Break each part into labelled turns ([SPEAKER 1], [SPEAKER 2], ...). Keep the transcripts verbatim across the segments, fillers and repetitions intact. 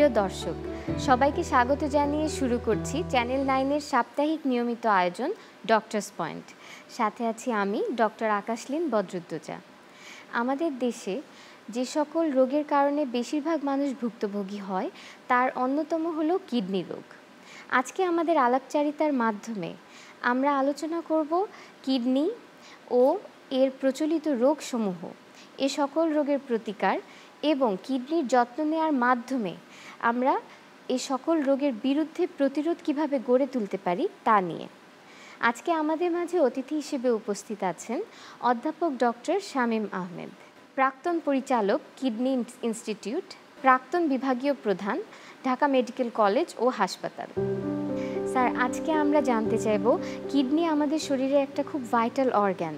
[SPEAKER 1] দর্শক, সবাইকে স্বাগত জানিয়ে শুরু করছি চ্যানেল নাইনের সাপ্তাহিক নিয়মিত আয়োজন ডক্টরস পয়েন্ট। সাথে আছি আমি ডক্টর আকাশলীন বদরুদ্দোজা। আমাদের দেশে যে সকল রোগের কারণে বেশিরভাগ মানুষ ভুক্তভোগী হয় তার অন্যতম হলো কিডনি রোগ। আজকে আমাদের আলাপচারিতার মাধ্যমে আমরা আলোচনা করব কিডনি ও এর প্রচলিত রোগসমূহ, এ সকল রোগের প্রতিকার এবং কিডনির যত্ন নেওয়ার মাধ্যমে আমরা এই সকল রোগের বিরুদ্ধে প্রতিরোধ কিভাবে গড়ে তুলতে পারি তা নিয়ে আজকে আমাদের মাঝে অতিথি হিসেবে উপস্থিত আছেন অধ্যাপক ডক্টর শামীম আহমেদ, প্রাক্তন পরিচালক কিডনি ইনস্টিটিউট, প্রাক্তন বিভাগীয় প্রধান, ঢাকা মেডিকেল কলেজ ও হাসপাতাল। স্যার, আজকে আমরা জানতে চাইব কিডনি আমাদের শরীরে একটা খুব ভাইটাল অর্গান,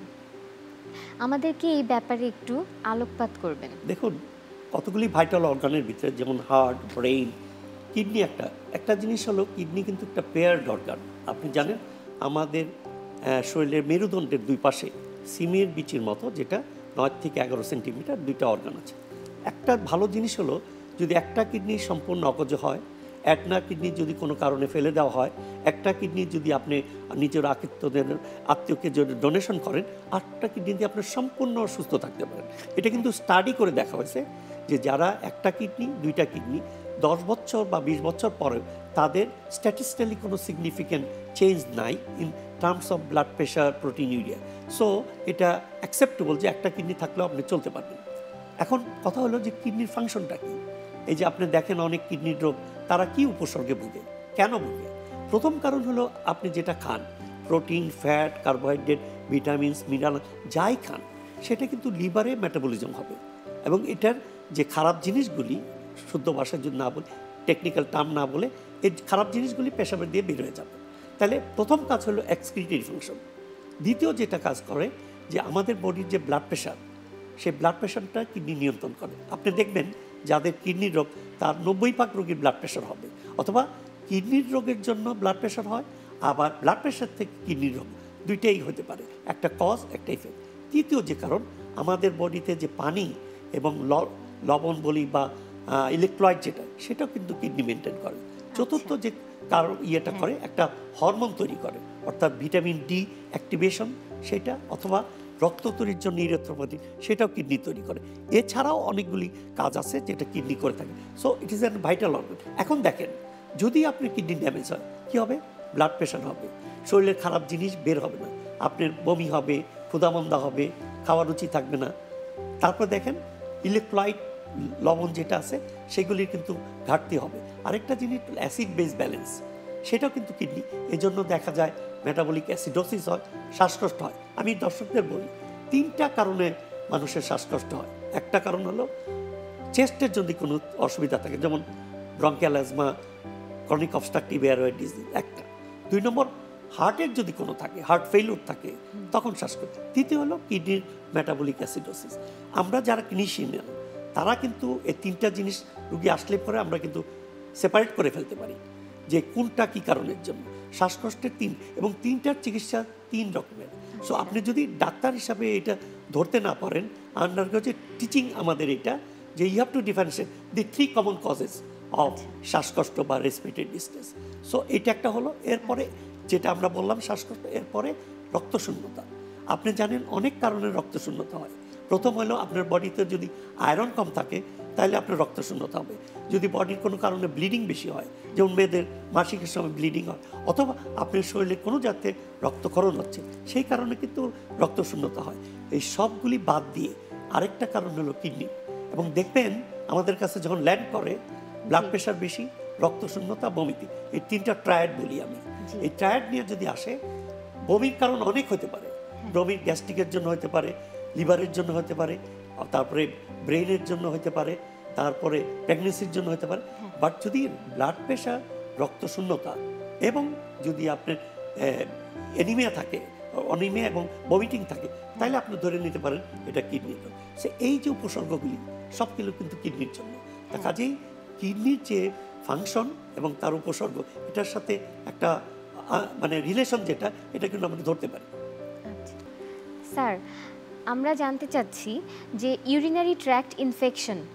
[SPEAKER 1] আমাদেরকে এই ব্যাপারে একটু আলোকপাত করবেন।
[SPEAKER 2] দেখুন, কতগুলি ভাইটাল অর্গানের ভিতরে যেমন হার্ট, ব্রেইন, কিডনি একটা একটা জিনিস হলো কিডনি কিন্তু একটা পেয়ার্ড অর্গান। আপনি জানেন আমাদের শরীরের মেরুদণ্ডের দুই পাশে সিমের বিচির মতো, যেটা নয় থেকে এগারো সেন্টিমিটার দুইটা অর্গান আছে। একটা ভালো জিনিস হলো যদি একটা কিডনি সম্পূর্ণ অকেজ হয়, একটা কিডনি যদি কোনো কারণে ফেলে দেওয়া হয়, একটা কিডনি যদি আপনি নিজের আত্মীয়দের আত্মীয়কে যদি ডোনেশন করেন, আটটা কিডনি দিয়ে আপনি সম্পূর্ণ সুস্থ থাকতে পারেন। এটা কিন্তু স্টাডি করে দেখা হয়েছে যে যারা একটা কিডনি দুইটা কিডনি দশ বছর বা বিশ বছর পরে তাদের স্ট্যাটিস্টিক্যালি কোনো সিগনিফিক্যান্ট চেঞ্জ নাই in terms of blood pressure, protein, urea. So এটা অ্যাকসেপ্টেবল যে একটা কিডনি থাকলেও আপনি চলতে পারবেন। এখন কথা হলো যে কিডনির ফাংশনটা কী। এই যে আপনি দেখেন অনেক কিডনির রোগ, তারা কি উপসর্গে ভুগে, কেন ভুগে? প্রথম কারণ হলো আপনি যেটা খান, protein, fat, carbohydrate, vitamins, mineral যাই খান, সেটা কিন্তু লিভারে মেটাবলিজম হবে এবং এটার যে খারাপ জিনিসগুলি, শুদ্ধ ভাষায় যদি না বলে, টেকনিক্যাল টার্ম না বলে, এই খারাপ জিনিসগুলি পেশাবের দিয়ে বের হয়ে যাবে। তাহলে প্রথম কাজ হলো এক্সক্রিটরি ফাংশন। দ্বিতীয় যেটা কাজ করে যে আমাদের বডির যে ব্লাড প্রেশার, সেই ব্লাড প্রেশারটা কিডনি নিয়ন্ত্রণ করে। আপনি দেখবেন যাদের কিডনির রোগ তার নব্বই ভাগ রোগীর ব্লাড প্রেশার হবে, অথবা কিডনির রোগের জন্য ব্লাড প্রেশার হয়, আবার ব্লাড প্রেশার থেকে কিডনির রোগ, দুইটাই হতে পারে, একটা কজ একটা ইফেক্ট। তৃতীয় যে কারণ, আমাদের বডিতে যে পানি এবং লবণ বলি বা ইলেকট্রোলাইট যেটা, সেটাও কিন্তু কিডনি মেনটেন করে। চতুর্থ যে কারণ ইয়েটা করে, একটা হরমোন তৈরি করে, অর্থাৎ ভিটামিন ডি অ্যাক্টিভেশন সেটা, অথবা রক্ত তৈরির জন্য ইরিথ্রোপয়েটিন, সেটাও কিডনি তৈরি করে। এছাড়াও অনেকগুলি কাজ আছে যেটা কিডনি করে থাকে। So it is an vital organ. এখন দেখেন, যদি আপনার কিডনি ড্যামেজ হয় কী হবে? ব্লাড প্রেশার হবে, শরীরের খারাপ জিনিস বের হবে না, আপনার বমি হবে, ক্ষুধামন্দা হবে, খাওয়ার রুচি থাকবে না। তারপর দেখেন ইলেকট্রোলাইট, লবণ যেটা আছে সেগুলির কিন্তু ঘাটতি হবে। আরেকটা জিনিস অ্যাসিড বেস ব্যালেন্স, সেটাও কিন্তু কিডনি, এই জন্য দেখা যায় মেটাবলিক অ্যাসিডোসিস হয়, শ্বাসকষ্ট হয়। আমি দর্শকদের বলি, তিনটা কারণে মানুষের শ্বাসকষ্ট হয়। একটা কারণ হলো চেস্টের যদি কোনো অসুবিধা থাকে, যেমন bronchial asthma, chronic obstructive airway disease একটা। দুই নম্বর, হার্টের যদি কোনো থাকে, হার্ট ফেইলিউর থাকে, তখন শ্বাসকষ্ট। তৃতীয় হলো কিডনির মেটাবলিক অ্যাসিডোসিস। আমরা যারা ক্লিনিশিয়ান তারা কিন্তু এই তিনটা জিনিস রুগী আসলে পরে আমরা কিন্তু সেপারেট করে ফেলতে পারি যে কোনটা কী কারণের জন্য। শ্বাসকষ্টের তিন এবং তিনটার চিকিৎসা তিন রকমের। সো আপনি যদি ডাক্তার হিসাবে এটা ধরতে না পারেন, আন্ডারগো যে টিচিং আমাদের এটা যে you have to differentiate the three common causes of শ্বাসকষ্ট বা রেসপিরেটরি ডিস্ট্রেস। সো এটা একটা হলো। এরপরে যেটা আমরা বললাম শ্বাসকষ্ট, এরপরে রক্তশূন্যতা। আপনি জানেন অনেক কারণে রক্তশূন্যতা হয়। প্রথম হলো আপনার বডিতে যদি আয়রন কম থাকে তাহলে আপনার রক্তশূন্যতা হবে। যদি বডির কোনো কারণে ব্লিডিং বেশি হয়, যেমন মেয়েদের মাসিকের সময় ব্লিডিং হয়, অথবা আপনার শরীরে কোনো জাতে রক্তক্ষরণ হচ্ছে, সেই কারণে কিন্তু রক্তশূন্যতা হয়। এই সবগুলি বাদ দিয়ে আরেকটা কারণ হলো কিডনি। এবং দেখবেন আমাদের কাছে যখন ল্যান্ড করে ব্লাড প্রেশার বেশি, রক্তশূন্যতা, বমিতে, এই তিনটা ট্রায়াড বলি আমি। এই ট্রায়াড নিয়ে যদি আসে, বমির কারণ অনেক হতে পারে। বমির গ্যাস্ট্রিকের জন্য হতে পারে, লিভারের জন্য হতে পারে, তারপরে ব্রেইনের জন্য হতে পারে, তারপরে প্রেগনেন্সির জন্য হতে পারে। বাট যদি ব্লাড প্রেশার, রক্তশূন্যতা এবং যদি আপনার অ্যানিমিয়া থাকে, অনিমিয়া এবং ভমিটিং থাকে, তাহলে আপনি ধরে নিতে পারেন এটা কিডনির রোগ। সে এই যে উপসর্গগুলি সবগুলো কিন্তু কিডনির জন্য। তা কাজেই কিডনির যে ফাংশন এবং তার উপসর্গ, এটার সাথে একটা মানে রিলেশন যেটা, এটা কিন্তু আমরা ধরতে পারি।
[SPEAKER 1] স্যার, আমরা জানতে চাচ্ছি যে ইউরিনারি ট্র্যাক্ট ইনফেকশন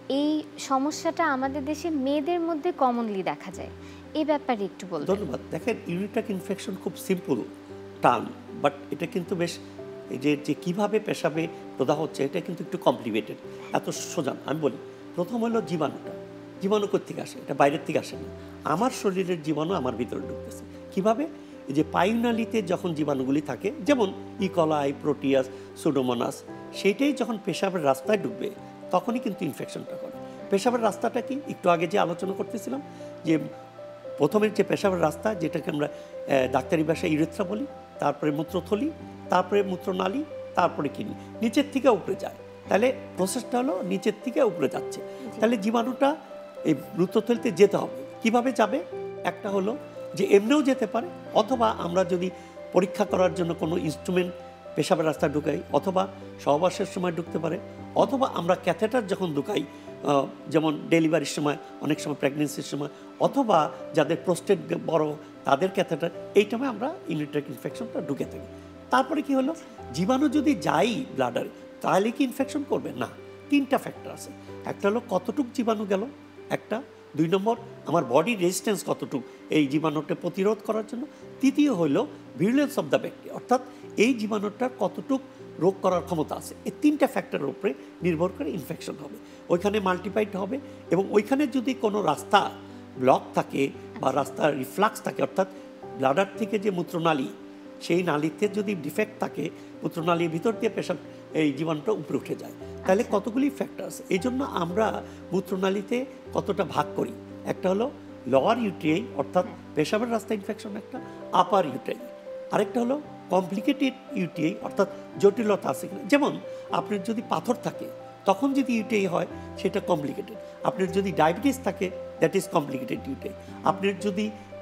[SPEAKER 1] এই সমস্যাটা আমাদের দেশে মেয়েদের মধ্যে কমনলি দেখা যায়, এই ব্যাপারে একটু বলবেন?
[SPEAKER 2] ধন্যবাদ। দেখেন, ইউরিটাক ইনফেকশন খুব সিম্পল টার্ম, বাট এটা কিন্তু বেশ যে যে কীভাবে পেশাবে প্রদাহ হচ্ছে এটা কিন্তু একটু কমপ্লিকেটেড, এত সোজা না। আমি বলি, প্রথম হলো জীবাণুটা। জীবাণু কোত্থেকে আসে? এটা বাইরের থেকে আসে না, আমার শরীরের জীবাণু আমার ভিতরে ঢুকতেছে। কীভাবে? যে পায়ুনালীতে যখন জীবাণুগুলি থাকে, যেমন ইকলাই, প্রোটিয়াস, সুডোমোনাস, সেইটাই যখন পেশাবের রাস্তায় ঢুকবে তখনই কিন্তু ইনফেকশনটা করে। পেশাবের রাস্তাটা কি একটু আগে যে আলোচনা করতেছিলাম, যে প্রথমের যে পেশাবের রাস্তা, যেটাকে আমরা ডাক্তারি ভাষায় ইউরেথ্রা বলি, তারপরে মূত্রথলি, তারপরে মূত্রনালী, তারপরে কিডনি, নিচের থেকে উপরে যায়। তাহলে প্রসেসটা হলো নিচের থেকে উপরে যাচ্ছে। তাহলে জীবাণুটা এই মূত্রথলিতে যেতে হবে। কিভাবে যাবে? একটা হলো যে এমনিও যেতে পারে, অথবা আমরা যদি পরীক্ষা করার জন্য কোনো ইনস্ট্রুমেন্ট পেশাবের রাস্তায় ঢুকাই, অথবা সহবাসের সময় ঢুকতে পারে, অথবা আমরা ক্যাথেটার যখন ঢুকাই, যেমন ডেলিভারির সময়, অনেক সময় প্রেগনেন্সির সময়, অথবা যাদের প্রোস্টেট বড় তাদের ক্যাথেটার, এই টাইমে আমরা ইউরিনারি ইনফেকশনটা ঢুকে থাকি। তারপরে কি হলো, জীবাণু যদি যাই ব্লাডারে, তাহলে কি ইনফেকশন করবে? না, তিনটা ফ্যাক্টর আছে। একটা হলো কতটুক জীবাণু গেল, একটা। দুই নম্বর, আমার বডি রেজিস্ট্যান্স কতটুকু এই জীবাণুটা প্রতিরোধ করার জন্য। তৃতীয় হলো ভিরুলেন্স অফ দ্য ব্যাকটেরিয়া, অর্থাৎ এই জীবাণুটার কতটুক রোগ করার ক্ষমতা আছে। এই তিনটা ফ্যাক্টরের উপরে নির্ভর করে ইনফেকশন হবে, ওইখানে মাল্টিপ্লাইড হবে। এবং ওইখানে যদি কোনো রাস্তা ব্লক থাকে বা রাস্তার রিফ্লাক্স থাকে, অর্থাৎ ব্লাডার থেকে যে মূত্রনালী, সেই নালীতে যদি ডিফেক্ট থাকে, মূত্রনালীর ভিতর দিয়ে পেশাব এই জীবাণুটা উপরে উঠে যায়, তাহলে কতগুলি ফ্যাক্টর আছে। এই জন্য আমরা মূত্রনালীতে কতটা ভাগ করি। একটা হলো লোয়ার ইউটিআই, অর্থাৎ পেশাবের রাস্তা ইনফেকশন একটা, আপার ইউটিআই। আরেকটা হলো কমপ্লিকেটেড ইউটিআই, অর্থাৎ জটিলতা আছে কিনা। যেমন আপনার যদি পাথর থাকে তখন যদি ইউটিআই হয়, সেটা কমপ্লিকেটেড। আপনার যদি ডায়াবেটিস থাকে, দ্যাট ইজ কমপ্লিকেটেড ইউটিআই। আপনার যদি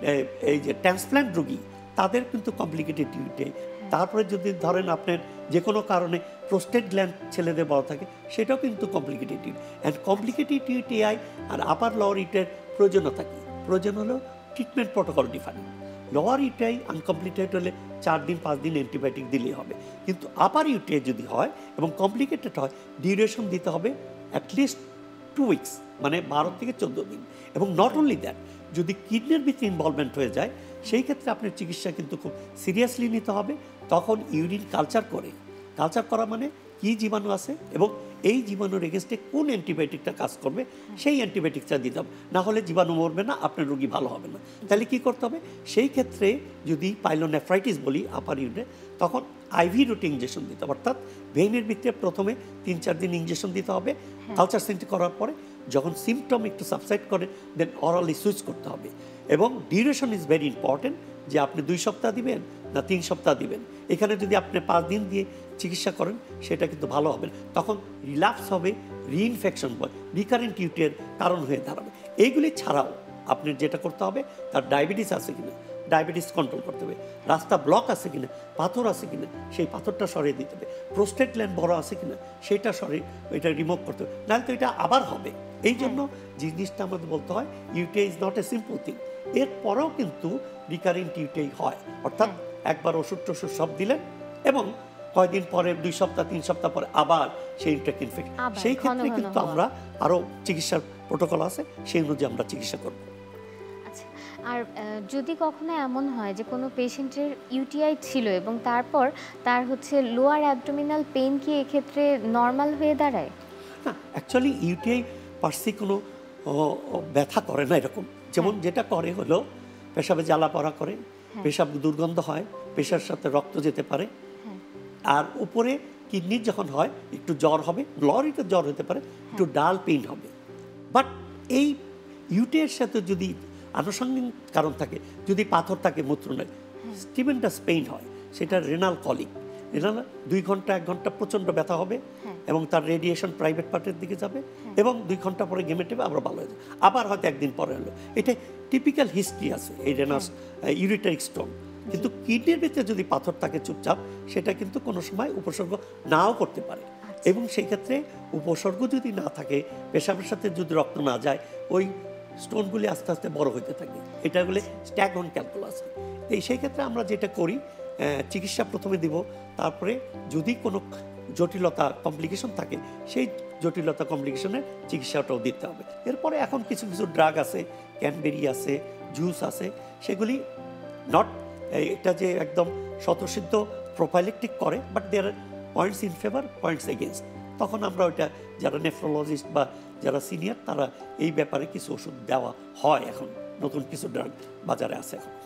[SPEAKER 2] এই যে ট্রান্সপ্ল্যান্ট রোগী, তাদের কিন্তু কমপ্লিকেটেড ইউটিআই। তারপরে যদি ধরেন আপনার যে কোনো কারণে প্রোস্টেট গ্ল্যান্ড ছেলেদের বড় থাকে, সেটাও কিন্তু complicated UTI. And complicated UTI আর আপার লোয়ার ইউটিআইয়ের প্রয়োজনতা কি? প্রয়োজন হলো treatment protocol define. Lower UTI uncomplicated হলে চার দিন পাঁচ দিন অ্যান্টিবায়োটিক দিলেই হবে, কিন্তু আপার ইউটিআই যদি হয় এবং কমপ্লিকেটেড হয়, ডিউরেশন দিতে হবে অ্যাটলিস্ট টু উইকস, মানে বারো থেকে চোদ্দো দিন। এবং নট অনলি দ্যাট, যদি কিডনির ভিতরে ইনভলভমেন্ট হয়ে যায়, সেই ক্ষেত্রে আপনার চিকিৎসা কিন্তু খুব সিরিয়াসলি নিতে হবে। তখন ইউরিন কালচার করে, কালচার করা মানে কী জীবাণু আছে এবং এই জীবাণুর এগেনস্টে কোন অ্যান্টিবায়োটিকটা কাজ করবে, সেই অ্যান্টিবায়োটিকটা দিতে হবে। না হলে জীবাণু মরবে না, আপনার রোগী ভালো হবে না। তাহলে কী করতে হবে? সেই ক্ষেত্রে যদি পাইলোনেফ্রাইটিস বলি আপার ইউরিনে, তখন আইভি রুটে ইঞ্জেকশন দিতে হবে, অর্থাৎ ভেইনের ভিতরে প্রথমে তিন চার দিন ইঞ্জেকশন দিতে হবে। কালচার সেন্টি করার পরে যখন সিমটম একটু সাবসাইড করে, দেন অরালি সুইচ করতে হবে। এবং ডিউরেশন ইজ ভেরি ইম্পর্টেন্ট, যে আপনি দুই সপ্তাহ দিবেন না তিন সপ্তাহ দিবেন। এখানে যদি আপনি পাঁচ দিন দিয়ে চিকিৎসা করেন, সেটা কিন্তু ভালো হবে, তখন রিল্যাপস হবে, রিইনফেকশন হয়, রিকারেন্ট ইউটিআইয়ের কারণ হয়ে দাঁড়াবে। এইগুলি ছাড়াও আপনার যেটা করতে হবে, তার ডায়াবেটিস আছে কিনা, ডায়াবেটিস কন্ট্রোল করতে হবে, রাস্তা ব্লক আছে কিনা, পাথর আছে কিনা, সেই পাথরটা সরিয়ে দিতে হবে, প্রোস্টেট গ্ল্যান্ড বড় আছে কিনা, সেইটা সরিয়ে এটা রিমুভ করতে হবে, নাহলে তো এটা আবার হবে। এই জন্য জিনিসটা আমাদের বলতে হয়, UTI is not a simple thing. এরপরেও কিন্তু রিকারেন্ট ইউটিআই হয়, অর্থাৎ একবার ওষুধ টষুধ সব দিলেন এবং কয়দিন পরে, দুই সপ্তাহ তিন সপ্তাহ পরে আবার সেই ইউটিআই ইনফেকশন। সেই ক্ষেত্রে কিন্তু আমরা আরও চিকিৎসার প্রোটোকল আছে, সেই অনুযায়ী আমরা চিকিৎসা করব।
[SPEAKER 1] আচ্ছা, আর যদি কখনো এমন হয় যে কোনো পেশেন্টের ইউটিআই ছিল এবং তারপর তার হচ্ছে লোয়ার অ্যাবডোমিনাল পেইন, কি এক্ষেত্রে নর্মাল হয়ে দাঁড়ায়?
[SPEAKER 2] না, অ্যাকচুয়ালি ইউটিআই পার্সি কোনো ব্যথা করে না এরকম। যেমন যেটা করে হলো পেশাবে জ্বালা পড়া করে, পেশাব দুর্গন্ধ হয়, পেশার সাথে রক্ত যেতে পারে, আর উপরে কিডনির যখন হয় একটু জ্বর হবে, লরিতে জ্বর হতে পারে, একটু ডাল পেইন হবে। বাট এই ইউটিআইয়ের সাথে যদি আনুষঙ্গিক কারণ থাকে, যদি পাথর থাকে মূত্রনালী, স্টিমেন্টাস পেইন হয়, সেটা রেনাল কলিক। রেনাল দুই ঘন্টা এক ঘন্টা প্রচণ্ড ব্যথা হবে এবং তার রেডিয়েশন প্রাইভেট পার্টের দিকে যাবে এবং দুই ঘন্টা পরে গেমে টেপে আবার ভালো হয়ে যাবে, আবার হয়তো একদিন পরে হলো। এটা টিপিক্যাল হিস্ট্রি আছে এই রেনাস ইউরিটারিক স্টোন। কিন্তু কিডনির ভিতরে যদি পাথর থাকে চুপচাপ, সেটা কিন্তু কোনো সময় উপসর্গ নাও করতে পারে। এবং সেই ক্ষেত্রে উপসর্গ যদি না থাকে, পেশাবের সাথে যদি রক্ত না যায়, ওই স্টোনগুলি আস্তে আস্তে বড় হতে থাকে। এটা বলে স্ট্যাগন ক্যালকুলাস। এই সেই ক্ষেত্রে আমরা যেটা করি, চিকিৎসা প্রথমে দিব, তারপরে যদি কোনো জটিলতা কমপ্লিকেশন থাকে সেই জটিলতা কমপ্লিকেশনের চিকিৎসাটাও দিতে হবে। এরপরে এখন কিছু কিছু ড্রাগ আছে, ক্যানবেরি আছে, জুস আছে, সেগুলি নট এটা যে একদম স্বতঃসিদ্ধ প্রোফাইলেকটিক করে, but there points in favour, points against. তখন আমরা ওইটা যারা নেফ্রোলজিস্ট বা যারা সিনিয়র তারা এই ব্যাপারে কিছু ওষুধ দেওয়া হয়। এখন নতুন কিছু ড্রাগ বাজারে আছে এখন।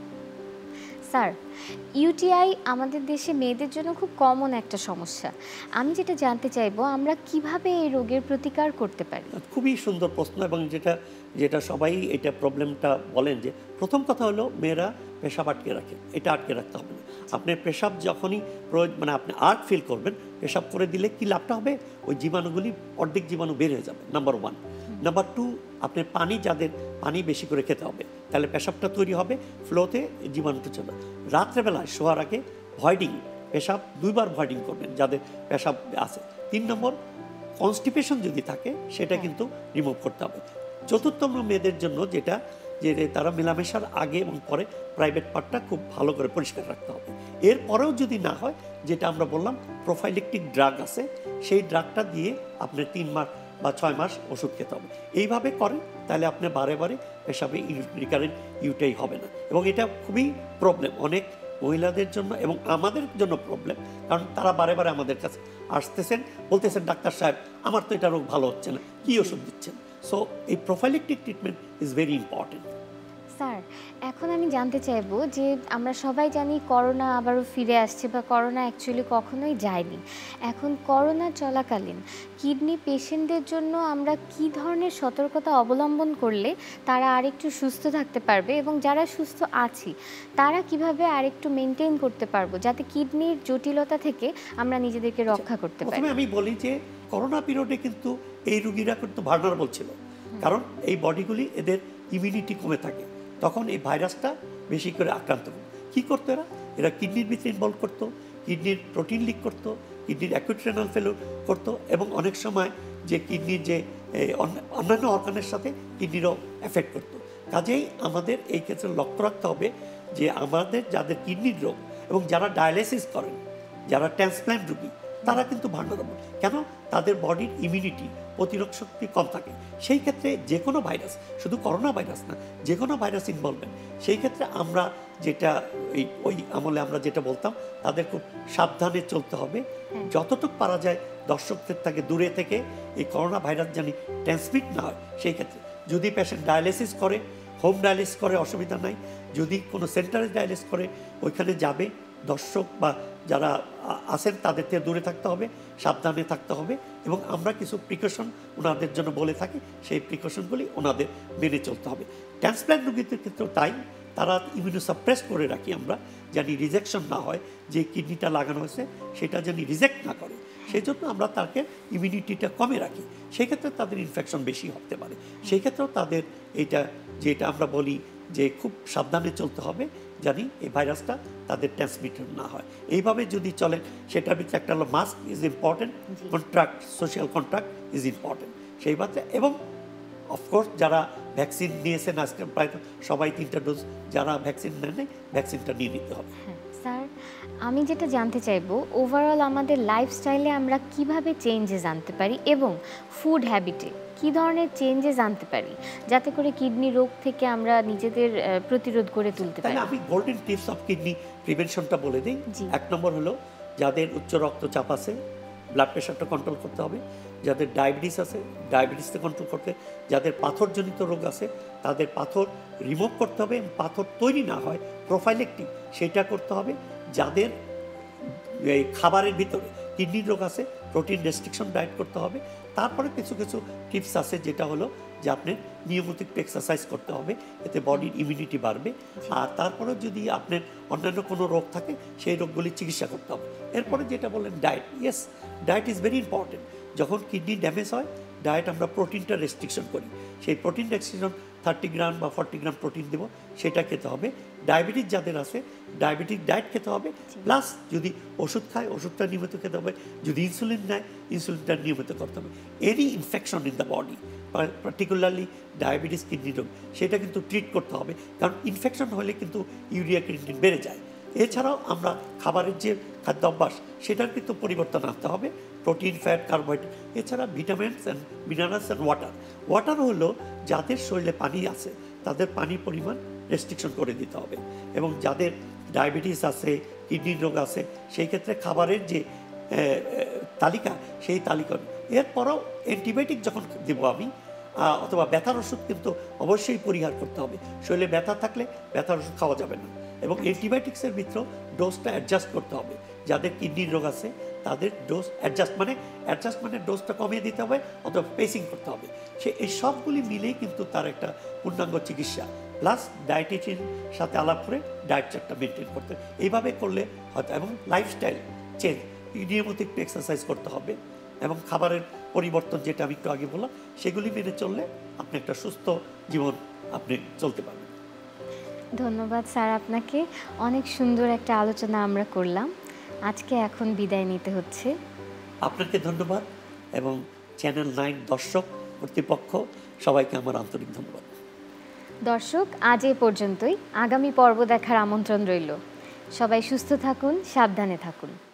[SPEAKER 1] স্যার, ইউটিআই আমাদের দেশে মেয়েদের জন্য খুব কমন একটা সমস্যা। আমি যেটা জানতে চাইবো, আমরা কিভাবে এই রোগের প্রতিকার করতে পারি?
[SPEAKER 2] খুবই সুন্দর প্রশ্ন, এবং যেটা যেটা সবাই এটা প্রবলেমটা বলেন যে প্রথম কথা হলো মেয়েরা পেশাব আটকে রাখে, এটা আটকে রাখতে হবে না। আপনার পেশাব যখনই মানে আপনি আর্ট ফিল করবেন, পেশাব করে দিলে কি লাভটা হবে, ওই জীবাণুগুলি অর্ধেক জীবাণু বের হয়ে যাবে, নাম্বার ওয়ান। নাম্বার টু, আপনার পানি যাদের পানি বেশি করে খেতে হবে, তাহলে পেশাবটা তৈরি হবে, ফ্লোতে জীবাণুটা চলে। রাত্রেবেলায় শোয়ার আগে ভয়েডিং, পেশাব দুইবার ভয়েডিং করবেন যাদের পেশাব আছে। তিন নম্বর, কনস্টিপেশন যদি থাকে সেটা কিন্তু রিমুভ করতে হবে। চতুর্থ মেয়েদের জন্য যেটা যে তারা মেলামেশার আগে এবং পরে প্রাইভেট পার্টটা খুব ভালো করে পরিষ্কার রাখতে হবে। এরপরেও যদি না হয়, যেটা আমরা বললাম প্রোফাইলেকটিক ড্রাগ আছে, সেই ড্রাগটা দিয়ে আপনার তিন মাস বা ছয় মাস ওষুধ খেতে হবে। এইভাবে করেন তাহলে আপনি বারে বারে পেশাবে রিকারেন্ট ইউটাই হবে না। এবং এটা খুবই প্রবলেম অনেক মহিলাদের জন্য এবং আমাদের জন্য প্রবলেম, কারণ তারা বারে বারে আমাদের কাছে আসতেছেন, বলতেছেন ডাক্তার সাহেব আমার তো এটা রোগ ভালো হচ্ছে না, কী ওষুধ দিচ্ছেন? সো এই prophylactic treatment is very important.
[SPEAKER 1] Sir, এখন আমি জানতে চাইবো যে আমরা সবাই জানি করোনা আবারও ফিরে আসছে, বা করোনা অ্যাকচুয়ালি কখনোই যায়নি। এখন করোনা চলাকালীন কিডনি পেশেন্টদের জন্য আমরা কি ধরনের সতর্কতা অবলম্বন করলে তারা আরেকটু সুস্থ থাকতে পারবে, এবং যারা সুস্থ আছি তারা কিভাবে আরেকটু মেনটেন করতে পারবো যাতে কিডনির জটিলতা থেকে আমরা নিজেদেরকে রক্ষা করতে পারি?
[SPEAKER 2] প্রথমে আমি বলি যে করোনা পিরিয়ডে কিন্তু এই রোগীরা কিন্তু ভালনারেবল ছিল, কারণ এই বডিগুলি এদের ইমিউনিটি কমে থাকে, তখন এই ভাইরাসটা বেশি করে আক্রান্ত করে। কী করতো এরা? এরা কিডনির ভিতরে ইনভলভ করতো, কিডনির প্রোটিন লিক করতো, কিডনির অ্যাকুইট রেনাল ফেলিওর করতো, এবং অনেক সময় যে কিডনির যে অন্যান্য অর্গানের সাথে কিডনিরও এফেক্ট করতো। কাজেই আমাদের এই ক্ষেত্রে লক্ষ্য রাখতে হবে যে আমাদের যাদের কিডনির রোগ এবং যারা ডায়ালিসিস করেন, যারা ট্রান্সপ্ল্যান্ট রোগী, তারা কিন্তু ভালনারেবল। কেন? তাদের বডির ইমিউনিটি, প্রতিরোধ শক্তি কম থাকে। সেই ক্ষেত্রে যে কোনো ভাইরাস, শুধু করোনা ভাইরাস না, যে কোনো ভাইরাস ইনভলভমেন্ট, সেই ক্ষেত্রে আমরা যেটা ওই ওই আমলে আমরা যেটা বলতাম, তাদের খুব সাবধানে চলতে হবে। যতটুকু পারা যায় দর্শকদের থেকে দূরে থেকে এই করোনা ভাইরাস জানি ট্রান্সমিট না হয়। সেই ক্ষেত্রে যদি পেশেন্ট ডায়ালিসিস করে, হোম ডায়ালিসিস করে অসুবিধা নাই, যদি কোনো সেন্টারে ডায়ালিসিস করে ওইখানে যাবে, দর্শক বা যারা আছেন তাদের থেকে দূরে থাকতে হবে, সাবধানে থাকতে হবে, এবং আমরা কিছু প্রিকশন ওনাদের জন্য বলে থাকি, সেই প্রিকশনগুলি ওনাদের মেনে চলতে হবে। ট্রান্সপ্ল্যান্ট রোগীদের ক্ষেত্রেও তাই, তারা ইমিউনোসাপ্রেস করে রাখি আমরা, জানি রিজেকশন না হয়, যে কিডনিটা লাগানো হয়েছে সেটা জানি রিজেক্ট না করে, সেই জন্য আমরা তাকে ইমিউনিটিটা কমে রাখি। সেই ক্ষেত্রে তাদের ইনফেকশন বেশি হতে পারে। সেই ক্ষেত্রেও তাদের এইটা যেটা আমরা বলি যে খুব সাবধানে চলতে হবে, জানি এই ভাইরাসটা তাদের ট্রান্সমিটেড না হয়। এইভাবে যদি চলে, সেটার ভিতরে একটা হলো mask is important, contract, social contract is important সেই মাত্রে, এবং অফকোর্স যারা ভ্যাকসিন নিয়েছেন আজকে প্রায় সবাই তিনটা ডোজ, যারা ভ্যাকসিন নেন ভ্যাকসিনটা নিয়ে নিতে হবে।
[SPEAKER 1] স্যার, আমি যেটা জানতে চাইবো, ওভারঅল আমাদের লাইফস্টাইলে আমরা কিভাবে চেঞ্জেস আনতে পারি, এবং ফুড হ্যাবিটে কী ধরনের চেঞ্জেস আনতে পারি যাতে করে কিডনি রোগ থেকে আমরা নিজেদের প্রতিরোধ করে তুলতে পারি?
[SPEAKER 2] আমি গোল্ডেন টিপস অফ কিডনি প্রিভেনশনটা বলে দিই। এক নম্বর হলো যাদের উচ্চ রক্তচাপ আছে, ব্লাড প্রেশারটা কন্ট্রোল করতে হবে। যাদের ডায়াবেটিস আছে, ডায়াবেটিসটা কন্ট্রোল করতে, যাদের পাথরজনিত রোগ আছে তাদের পাথর রিমুভ করতে হবে, পাথর তৈরি না হয় প্রোফাইলেকটিক সেটা করতে হবে। যাদের এই খাবারের ভিতরে কিডনির রোগ আছে, প্রোটিন রেস্ট্রিকশন ডায়েট করতে হবে। তারপরে কিছু কিছু টিপস আছে, যেটা হলো যে আপনি নিয়মিত একটু এক্সারসাইজ করতে হবে, এতে বডির ইমিউনিটি বাড়বে। আর তারপরে যদি আপনার অন্যান্য কোনো রোগ থাকে সেই রোগগুলির চিকিৎসা করতে হবে। এরপরে যেটা বললেন diet, yes diet is very important. যখন কিডনি ড্যামেজ হয়, ডায়েট আমরা প্রোটিনটা রেস্ট্রিকশন করি, সেই প্রোটিন রেস্ট্রিকশন থার্টি গ্রাম বা ফর্টি গ্রাম প্রোটিন দেবো, সেটা খেতে হবে। ডায়াবেটিস যাদের আছে ডায়াবেটিক ডায়েট খেতে হবে, প্লাস যদি ওষুধ খায় ওষুধটা নিয়মিত খেতে হবে, যদি ইনসুলিন নেয় ইনসুলিনটা নিয়মিত করতে হবে। Any infection in the body, particularly diabetes kidney রোগ, সেটা কিন্তু ট্রিট করতে হবে, কারণ ইনফেকশন হলে কিন্তু ইউরিয়া ক্রিয়েটিনিন বেড়ে যায়। এছাড়াও আমরা খাবারের যে খাদ্য অভ্যাস সেটার কিন্তু পরিবর্তন আনতে হবে। প্রোটিন, ফ্যাট, কার্বোহাইড্রেট, এছাড়া vitamins and minerals and water. Water হলো যাদের শরীরে পানি আছে তাদের পানির পরিমাণ রেস্ট্রিকশন করে দিতে হবে, এবং যাদের ডায়াবেটিস আছে, কিডনির রোগ আছে, সেই ক্ষেত্রে খাবারের যে তালিকা সেই তালিকা। এরপরও অ্যান্টিবায়োটিক যখন দেবো আমি অথবা ব্যথার ওষুধ কিন্তু অবশ্যই পরিহার করতে হবে। শরীরে ব্যথা থাকলে ব্যথার ওষুধ খাওয়া যাবে না, এবং অ্যান্টিবায়োটিক্সের ভিতরেও ডোজটা অ্যাডজাস্ট করতে হবে। যাদের কিডনির রোগ আছে তাদের ডোজ অ্যাডজাস্ট মানে অ্যাডজাস্ট মানে ডোজটা কমিয়ে দিতে হবে অথবা পেসিং করতে হবে। সে এই সবগুলি মিলেই কিন্তু তার একটা পূর্ণাঙ্গ চিকিৎসা, প্লাস ডায়েটিশিয়ানের সাথে আলাপ করে ডায়েট চার্টটা মেনটেন করতে হবে। এইভাবে করলে হয়তো, এবং লাইফস্টাইল চেঞ্জ, নিয়মিত একটু এক্সারসাইজ করতে হবে, এবং খাবারের পরিবর্তন যেটা আমি একটু আগে বললাম সেগুলি মেনে চললে আপনি একটা সুস্থ জীবন আপনি চলতে পারবেন।
[SPEAKER 1] ধন্যবাদ স্যার, আপনাকে অনেক সুন্দর একটা আলোচনা আমরা করলাম। আজকে এখন বিদায় নিতে হচ্ছে।
[SPEAKER 2] আপনাকে ধন্যবাদ, এবং চ্যানেল নাইন দর্শক কর্তৃপক্ষ সবাইকে আমার আন্তরিক ধন্যবাদ।
[SPEAKER 1] দর্শক, আজ এ পর্যন্তই। আগামী পর্ব দেখার আমন্ত্রণ রইল। সবাই সুস্থ থাকুন, সাবধানে থাকুন।